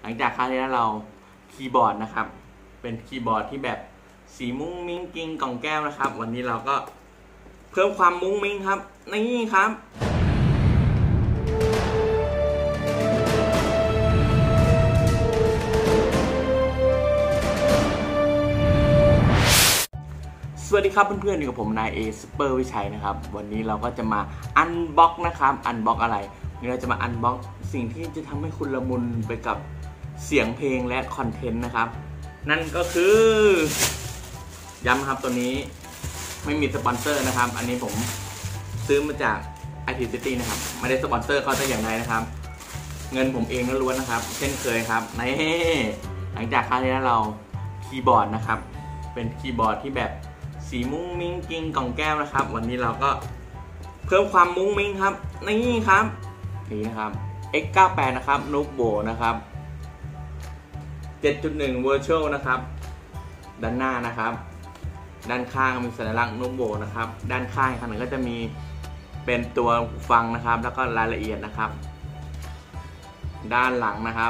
ลังจากครั้งที่แล้วเราคีย์บอร์ดนะครับเป็นคีย์บอร์ดที่แบบสีมุ้งมิ้งกิ้งกล่องแก้วนะครับวันนี้เราก็เพิ่มความมุ้งมิ้งครับนี่ครับสวัสดีครับเพื่อนๆอยู่กับผมนายเอซุปเปอร์วิชัยนะครับวันนี้เราก็จะมาอันบ็อกนะครับอันบ็อกอะไรนี่เราจะมาอันบ็อกสิ่งที่จะทำให้คุณละมุนไปกับเสียงเพลงและคอนเทนต์นะครับนั่นก็คือย้ำครับตัวนี้ไม่มีสปอนเซอร์นะครับอันนี้ผมซื้อมาจาก IT City นะครับไม่ได้สปอนเซอร์เขาแต่อย่างใดนะครับเงินผมเองล้วนๆนะครับเช่นเคยครับในหลังจากครั้งที่แล้วเราคีย์บอร์ดนะครับเป็นคีย์บอร์ดที่แบบสีมุ้งมิ้งกิ้งกล่องแก้วนะครับวันนี้เราก็เพิ่มความมุ้งมิ้งครับนี่ครับนี่นะครับ X98 นะครับนุกโบนะครับ 7.1 Virtual นะครับด้านหน้านะครับด้านข้างมีสัญลักษณ์นุกโบนะครับด้านข้างขนาดก็จะมีเป็นตัวฟังนะครับแล้วก็รายละเอียดนะครับด้านหลังนะครับ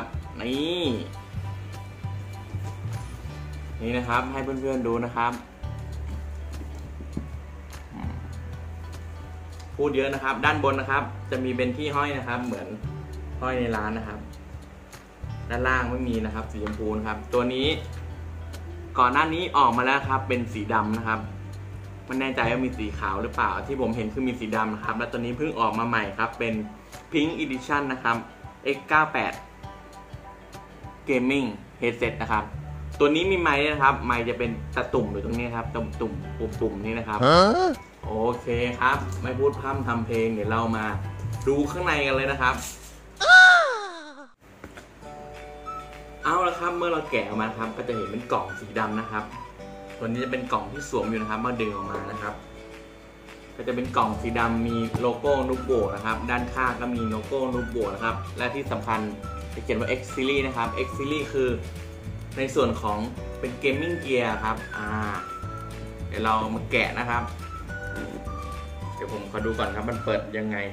นี่นะครับให้เพื่อนๆดูนะครับพูดเยอะนะครับด้านบนนะครับจะมีเป็นที่ห้อยนะครับเหมือนห้อยในร้านนะครับด้านล่างไม่มีนะครับสีชมพูนะครับตัวนี้ก่อนหน้านี้ออกมาแล้วครับเป็นสีดำนะครับไม่แน่ใจว่ามีสีขาวหรือเปล่าที่ผมเห็นคือมีสีดำนะครับและตัวนี้เพิ่งออกมาใหม่ครับเป็น Pink Edition นะครับ X98 Gaming Headset นะครับตัวนี้มีไมค์นะครับไมค์จะเป็นตะตุ่มอยู่ตรงนี้ครับตุ่มปุ่มนี่นะครับโอเคครับไม่พูดพร่ำทำเพลงเดี๋ยวเรามาดูข้างในกันเลยนะครับเอาละครับเมื่อเราแกะออกมาครับก็จะเห็นเป็นกล่องสีดำนะครับตัวนี้จะเป็นกล่องที่สวมอยู่นะครับเมื่อดึงออกมานะครับก็จะเป็นกล่องสีดำมีโลโก้นุกโบนะครับด้านข้างก็มีโลโก้นุกโบนะครับและที่สำคัญจะเขียนว่า X Series นะครับ X Series คือในส่วนของเป็นเกมมิ่งเกียร์ครับเดี๋ยวเรามาแกะนะครับเดี๋ยวผมขอดูก่อนครับมันเปิดยังไง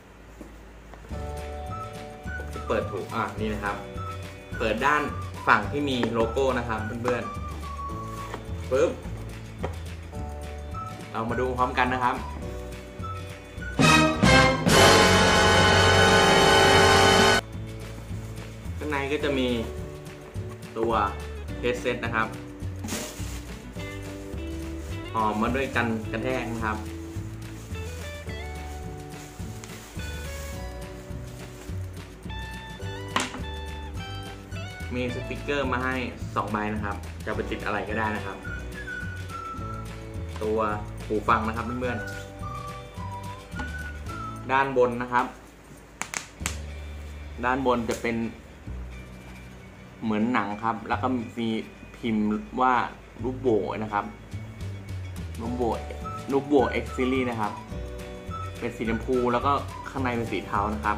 ผมจะเปิดถูกนี่นะครับเปิดด้านฝั่งที่มีโลโก้นะครับเพื่อนๆปึ๊บเรามาดูพร้อมกันนะครับข้างในก็จะมีตัวเฮดเซ็ตนะครับห่อมาด้วยกันกระแทกนะครับมีสติกเกอร์มาให้2ใบนะครับจะไปติดอะไรก็ได้นะครับตัวหูฟังนะครับเพื่อนๆด้านบนนะครับด้านบนจะเป็นเหมือนหนังครับแล้วก็มีพิมพ์ว่าลูกโบนะครับลูกโบ X Series นะครับเป็นสีชมพูแล้วก็ข้างในเป็นสีเทานะครับ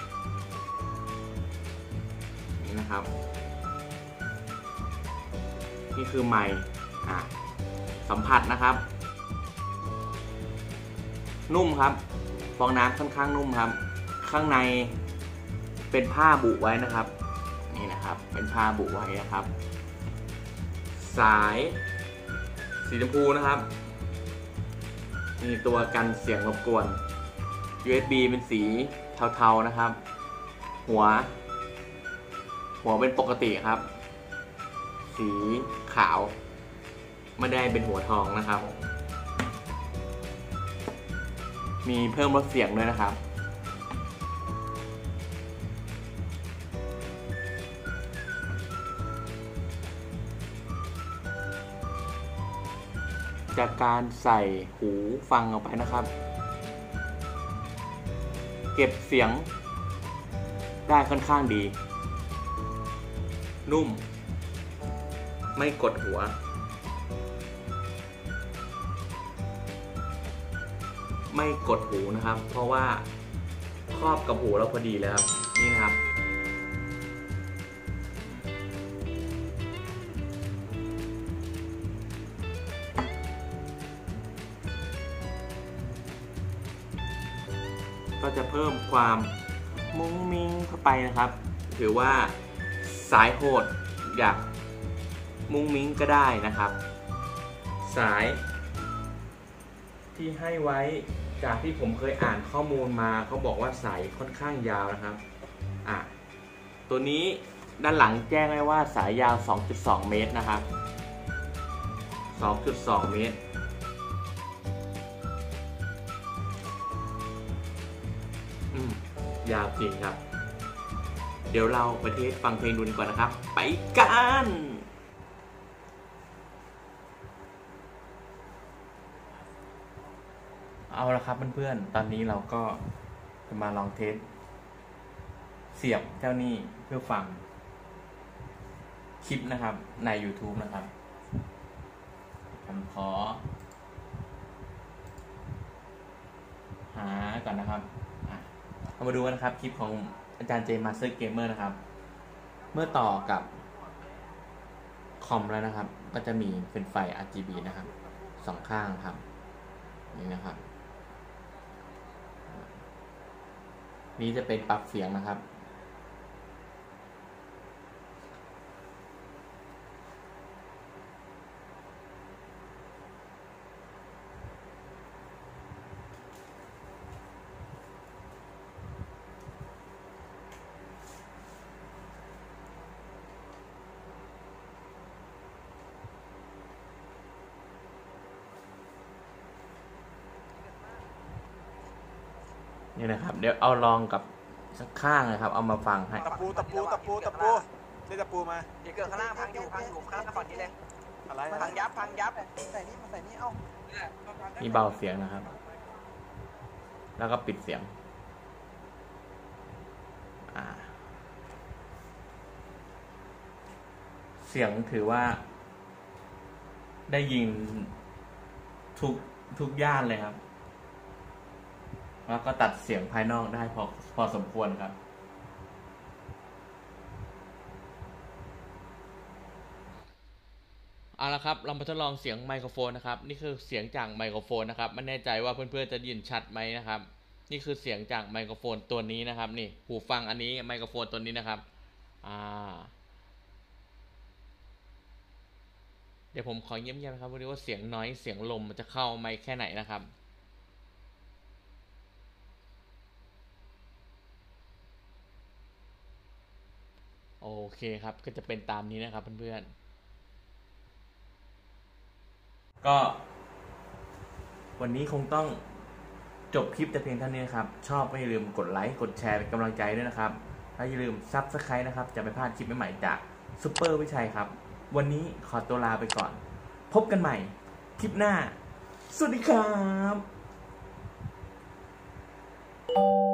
นี่นะครับนี่คือไมค์สัมผัสนะครับนุ่มครับฟองน้ำค่อนข้างนุ่มครับข้างในเป็นผ้าบุไว้นะครับนี่นะครับเป็นผ้าบุไว้นะครับสายสีชมพูนะครับมีตัวกันเสียงรบกวน USB เป็นสีเทาๆนะครับหัวเป็นปกติครับสีขาวไม่ได้เป็นหัวทองนะครับมีเพิ่มลดเสียงด้วยนะครับจากการใส่หูฟังออกไปนะครับเก็บเสียงได้ค่อนข้างดีนุ่มไม่กดหัวไม่กดหูนะครับเพราะว่าครอบกับหูเราพอดีแล้วครับนี่ครับก็จะเพิ่มความมุ้งมิ้งเข้าไปนะครับถือว่าสายโหดอยากมุ้งมิ้งก็ได้นะครับ สายที่ให้ไว้จากที่ผมเคยอ่านข้อมูลมาเขาบอกว่าสายค่อนข้างยาวนะครับตัวนี้ด้านหลังแจ้งไว้ว่าสายยาว 2.2 เมตรนะครับ 2.2 เมตรยาวจริงครับเดี๋ยวเราไปเทสฟังเพลงดูดีกว่านะครับไปกันเอาละครับเพื่อนๆตอนนี้เราก็จะมาลองเทสเสียบเจ้านี้เพื่อฟังคลิปนะครับใน YouTube นะครับผมขอหาก่อนนะครับเรามาดูกันนะครับคลิปของอาจารย์เจมาสเตอร์เกมเมอร์นะครับเมื่อต่อกับคอมแล้วนะครับก็จะมีเป็นไฟ RGB นะครับสองข้างครับนี่นะครับนี้จะเป็นปรับเสียงนะครับนี่นะครับเดี๋ยวเอาลองกับสักข้างนะครับเอามาฟังให้ตะปูเรียกตะปูมาเดี๋ยวเกิดข้างล่างพังอยู่ข้างล่างก่อนนี้เลยอะไรพังยับใส่นี่เอ้านี่เบาเสียงนะครับแล้วก็ปิดเสียงเสียงถือว่าได้ยินทุกย่านเลยครับแล้วก็ตัดเสียงภายนอกได้พอสมควรครับเอาละครับเรามาทดลองเสียงไมโครโฟนนะครับนี่คือเสียงจากไมโครโฟนนะครับไม่แน่ใจว่าเพื่อนๆจะยินชัดไหมนะครับนี่คือเสียงจากไมโครโฟนตัวนี้นะครับนี่หูฟังอันนี้ไมโครโฟนตัวนี้นะครับเดี๋ยวผมขอเงียบๆนะครับดูว่าเสียงน้อยเสียงลมมันจะเข้าไมค์แค่ไหนนะครับโอเคครับก็จะเป็นตามนี้นะครับเพื่อนๆก็วันนี้คงต้องจบคลิปแต่เพียงเท่านี้นะครับชอบไม่ลืมกดไลค์กดแชร์เป็นกำลังใจด้วยนะครับและอย่าลืมSubscribeนะครับจะไม่พลาดคลิปใหม่ๆจากซุปเปอร์วิชัยครับวันนี้ขอตัวลาไปก่อนพบกันใหม่คลิปหน้าสวัสดีครับ